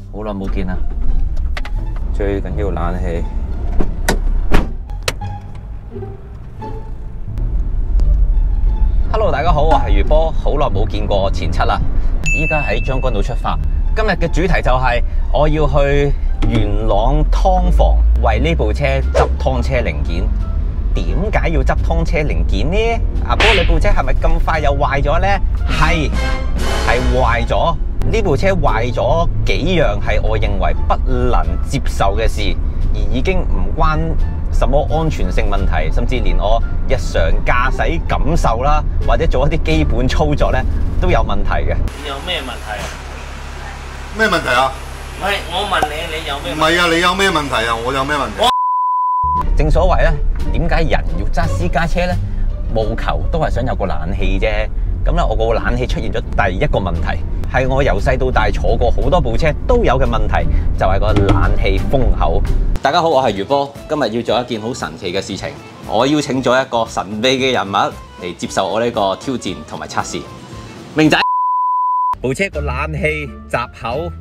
好耐冇見啦，最緊要冷氣。Hello， 大家好，我係余波，好耐冇見過前七啦。依家喺將軍澳出發，今日嘅主題就係我要去元朗劏房為呢部車執劏車零件。點解要執劏車零件呢？阿波，你部車係咪咁快又壞咗呢？係壞咗。呢部車壞咗幾樣係我認為不能接受嘅事，而已經唔關什麼安全性問題，甚至連我日常駕駛感受啦，或者做一啲基本操作咧，都有問題嘅。 有咩問題啊？ 咩問題啊？ 唔係，我問你，你有咩？ 唔係啊，你有咩問題啊？我有咩問題？ 正所謂咧，點解人要揸私家車咧？務求都係想有個冷氣啫。咁咧，我個冷氣出現咗第一個問題，係我由細到大坐過好多部車都有嘅問題，就係個冷氣風口。大家好，我係余波，今日要做一件好神奇嘅事情，我邀請咗一個神秘嘅人物嚟接受我呢個挑戰同埋測試。明仔，部車個冷氣閘口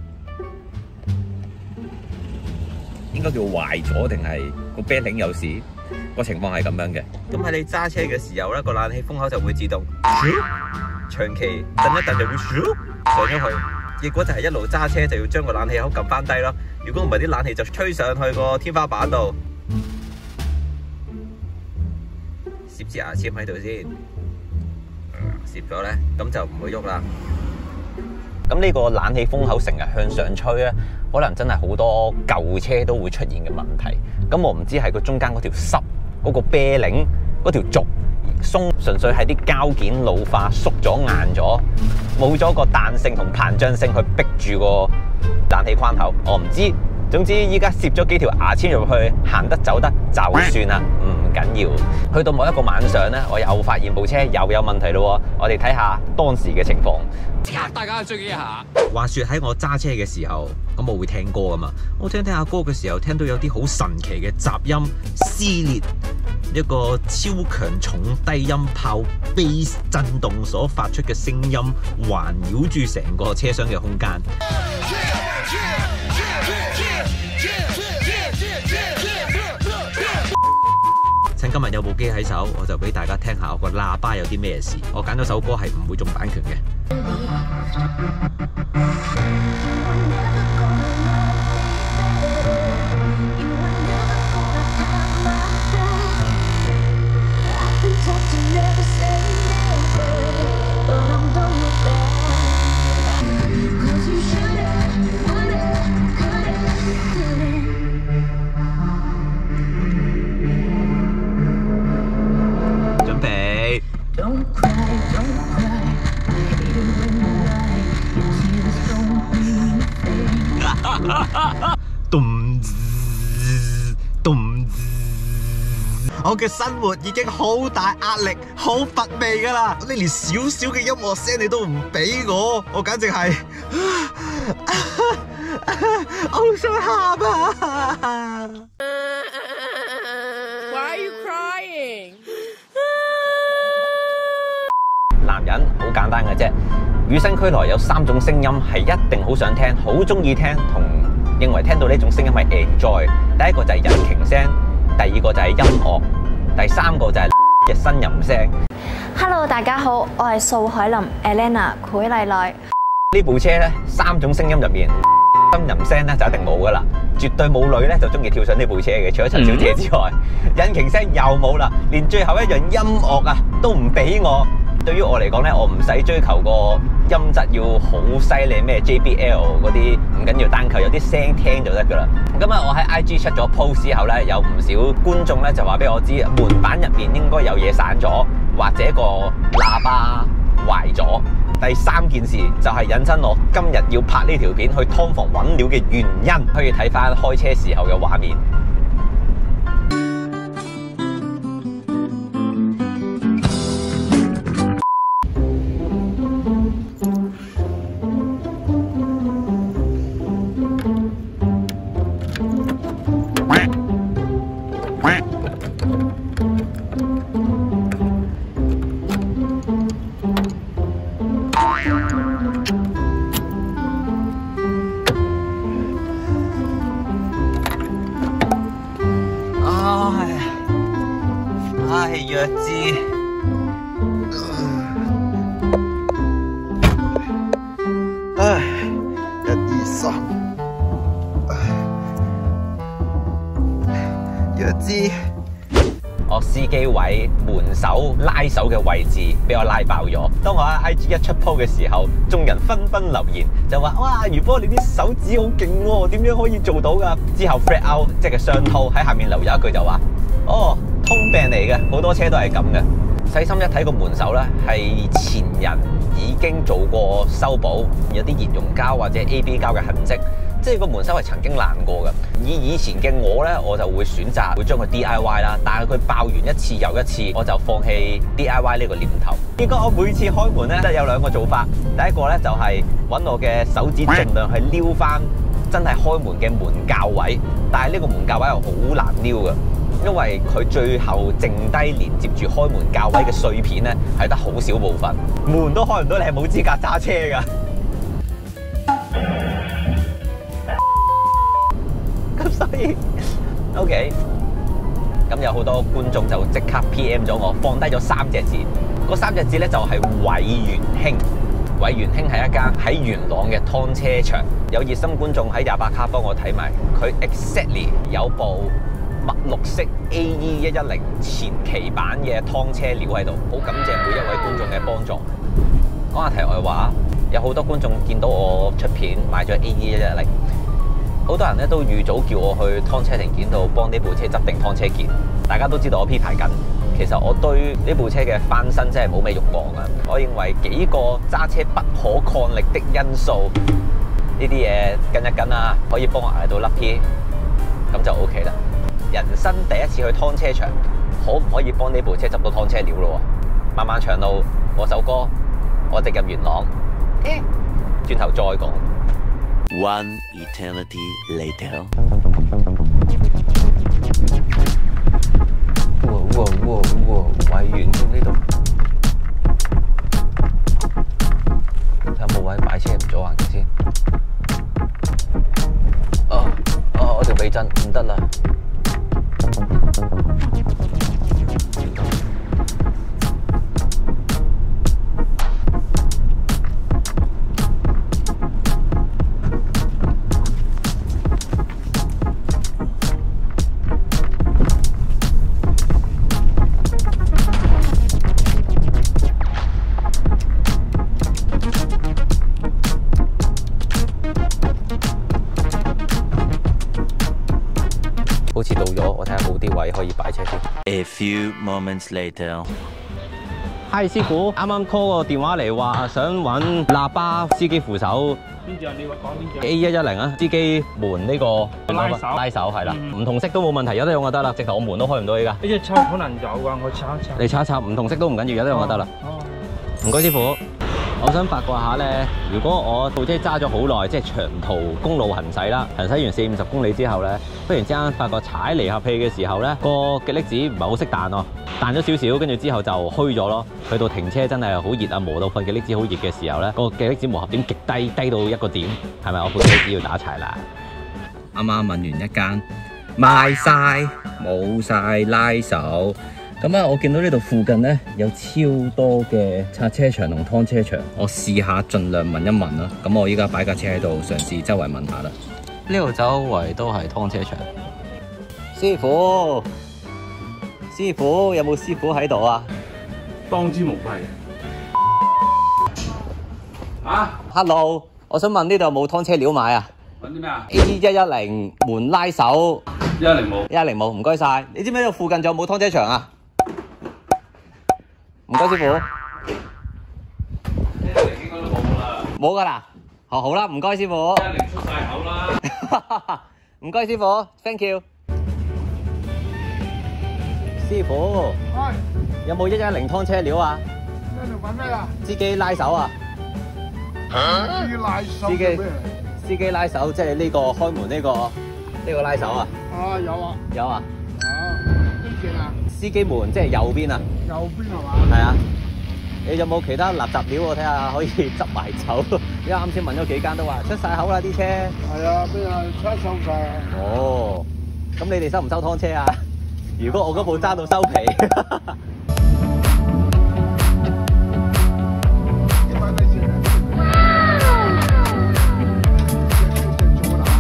應該叫壞咗定係個啤頂有事？個情況係咁樣嘅。咁喺你揸車嘅時候咧，個冷氣風口就會自動長期震一震就會上咗去，結果就係一路揸車就要將個冷氣口撳翻低咯。如果唔係啲冷氣就吹上去個天花板度，攝支牙籤喺度先，攝咗咧，咁就唔會喐啦。咁呢個冷氣風口成日向上吹咧，可能真係好多舊車都會出現嘅問題。咁我唔知係佢中間嗰條濕嗰個啤領嗰條軸鬆，純粹係啲膠件老化縮咗硬咗，冇咗個彈性同膨脹性去逼住個冷氣框口。我唔知，總之依家攝咗幾條牙籤入去，行得走得就算啦，唔緊要。去到某一個晚上咧，我又發現部車又有問題咯。我哋睇下當時嘅情況。 大家追一下。 話說喺我揸車嘅時候，咁我會聽歌噶嘛。我聽下歌嘅時候，聽到有啲好神奇嘅雜音撕裂，一個超強重低音炮 bass 震動所發出嘅聲音，環繞住成個車廂嘅空間。趁今日有部機喺手，我就俾大家聽下我個喇叭有啲咩事。我揀咗首歌係唔會中版權嘅。準備。我嘅生活已經好大壓力，好乏味噶啦！你連少少嘅音樂聲你都唔俾我簡直係好想喊啊 Why are you crying？ 男人好簡單嘅啫，與生俱來有3種聲音係一定好想聽、好中意聽，同認為聽到呢種聲音係 enjoy。第一個就係引擎聲，第二個就係音樂，第三個就係嘅呻吟聲。 Hello， 大家好，我係素海霖 Elena 許麗奈。 呢部車咧3種聲音入面，呻吟聲咧就一定冇噶啦，絕對冇女咧就中意跳上呢部車嘅，除咗陳小姐之外，引擎聲又冇啦，連最後一樣音樂啊都唔俾我。對於我嚟講咧，我唔使追求個音質要好犀利，咩 JBL 嗰啲唔緊要，單求有啲聲聽就得噶啦。今日我喺 IG 出咗 post 之後咧，有唔少觀眾咧就話俾我知，門板入面應該有嘢散咗，或者個喇叭壞咗。第3件事就係引申我今日要拍呢條片去劏房揾料嘅原因，可以睇翻開車時候嘅畫面。 個司機位門手拉手嘅位置俾我拉爆咗。當我喺 IG 一出 po 嘅時候，眾人紛紛留言就話：哇，余波你啲手指好勁喎，點樣可以做到㗎？之後 Fred Out 即係上套喺下面留咗一句就話：哦，通病嚟嘅，好多車都係咁嘅。細心一睇個門手咧，係前人已經做過修補，有啲熱熔膠或者 AB 膠嘅痕跡，即係個門手係曾經爛過嘅。以前嘅我咧，我就會選擇會將佢 DIY 啦，但係佢爆完一次又一次，我就放棄 DIY 呢個念頭。結果我每次開門咧，都有兩個做法。第一個咧就係揾我嘅手指盡量去撩翻真係開門嘅門鉸位，但係呢個門鉸位係好難撩嘅。因為佢最後剩低連接住開門鉸位嘅碎片咧，係得好少部分，門都開唔到，你係冇資格揸車㗎。咁所以 ，OK， 咁有好多觀眾就即刻 PM 咗我，放低咗3隻字，嗰3隻字咧就係偉元興。偉元興係一間喺元朗嘅劏車場，有熱心觀眾喺28卡幫我睇埋，佢 exactly 有部墨綠色 AE110前期版嘅劏車料喺度，好感謝每一位觀眾嘅幫助。講下題外話，有好多觀眾見到我出片買咗 AE110，好多人咧都預早叫我去劏車零件度幫呢部車執定劏車件。大家都知道我 P 牌緊，其實我對呢部車嘅翻新真係冇咩慾望啊！我認為幾個揸車不可抗力的因素，呢啲嘢跟一跟啊，可以幫我捱到甩 P， 咁就 OK 啦。人生第一次去劏車場，可唔可以幫呢部車執到劏車料咯？漫漫長路，我首歌，我直入元朗，轉頭再講。 One eternity later。 偉元興呢度，睇下冇位擺車唔阻環境先。我條避震唔得啦。好似到咗，我睇下冇啲位可以擺車先。 A few moments later。 嗨，師傅，啱啱 call 個電話嚟話想揾喇叭司機扶手。 邊隻？你話講邊隻 A110啊，司機門呢個拉手係啦，唔同色都冇問題，有得用就得啦。直頭我門都開唔到依家。 呢隻抽可能有㗎，我查一查。 你查一查，唔同色都唔緊要，有得用就得啦。 哦。 唔該，師傅。我想八卦下咧，如果我部車揸咗好耐，即係長途公路行駛啦，行駛完40-50公里之後咧，忽然之間發覺踩離合器嘅時候咧，個極力子唔係好識彈咯，彈咗少少，跟住之後就虛咗咯。去到停車真係好熱啊，磨到份極力子好熱嘅時候咧，個極力子磨合點極低，低到一個點，係咪我部車子要打柴啦？啱啱問完一間，賣晒冇晒拉手。咁啊，我見到呢度附近咧有超多嘅拆車場同劏車場，我試下盡量問一問啦。咁我依家擺架車喺度，嘗試周圍問下啦。呢度周圍都係劏車場。師傅，有冇師傅喺度啊？ 當之無愧。啊 ，Hello， 我想問呢度有冇劏車料買啊？ 揾啲咩啊 ？A110門拉手。 110冇。 110冇，唔該晒。你知唔知呢度附近仲有冇劏車場啊？唔該，師傅。 呢度應該都冇啦。 冇噶啦。好啦，唔該，師傅。 110出晒口啦。 唔該，師傅 ，thank you。師傅，有冇110劏車料啊？ 呢度揾咩啊？ 司機拉手啊？ 司機拉手咩？ 司機拉手，即係呢個開門呢個拉手啊？ 啊，有啊。 有啊。 邊邊啊？ 司機門即係右邊啊？ 右邊係嘛？ 係啊。你有冇其他垃圾料我睇下可以執埋走？因為啱先問咗幾間都話出晒口啦啲車。 係啊，邊啊出收晒啊？ 哦，咁你哋收唔收劏車啊？如果我嗰部揸到收皮。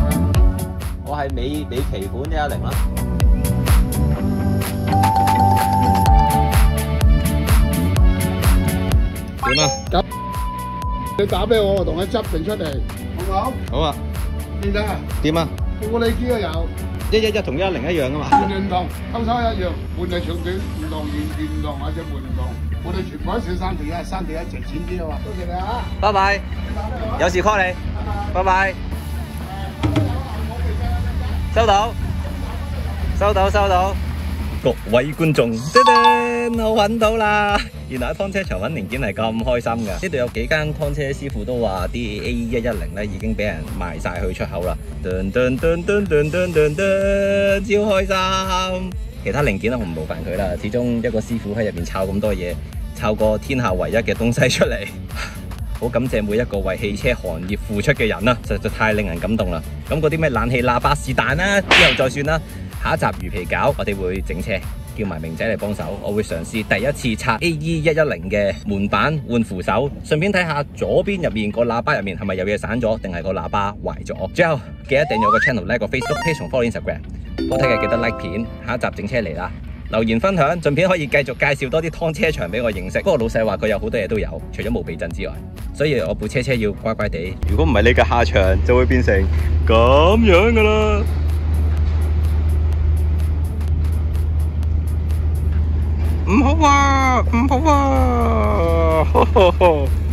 我係美期款110啦。 點啊？ 你打俾我，我同佢執定出嚟，好唔好？ 好啊。 見得啊？ 點啊？ 我你知都有。 111同110一樣噶嘛？ 換唔同，偷收一樣，換係長短唔同，圓唔同或者換唔同。我哋全部都選3條1，3條1值錢啲啊嘛。多謝你啊！ 拜拜。有事 call 你。拜拜。收到。收到收到。各位觀眾，噔噔，我揾到啦！原來喺湯車場揾零件係咁開心㗎。呢度有幾間湯車師傅都話啲 AE110咧已經俾人賣晒去出口啦。噔噔噔噔噔噔噔噔，超開心！其他零件我唔勞煩佢啦，始終一個師傅喺入邊抄咁多嘢，抄個天下唯一嘅東西出嚟。好感謝每一個為汽車行業付出嘅人啊，實在太令人感動啦！咁嗰啲咩冷氣喇叭是但啦，之後再算啦。下一集魚皮餃，我哋會整車，叫埋明仔嚟幫手。我會嘗試第一次拆 AE110嘅門板換扶手，順便睇下左邊入面個喇叭入面係咪有嘢散咗，定係個喇叭壞咗。最後記得訂閱我個 channel， like 個 Facebook page 同 follow Instagram。好睇嘅記得 like 片，下一集整車嚟啦！留言分享，順便可以繼續介紹多啲湯車場俾我認識。不過老細話佢有好多嘢都有，除咗無避震之外，所以我部車要乖乖地。如果唔係你嘅下場，就會變成咁樣噶啦。唔好啊！唔好啊！